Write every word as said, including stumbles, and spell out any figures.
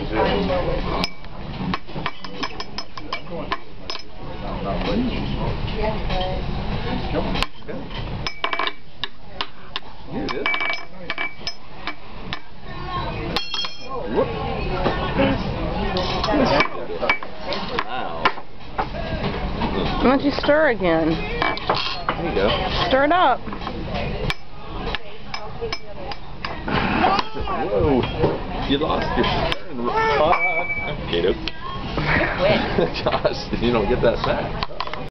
Here it is. Wow. Why don't you stir again? There you go. Stir it up. Whoa. You lost your stirring rod. Okay, dude. Gosh, you don't get that back.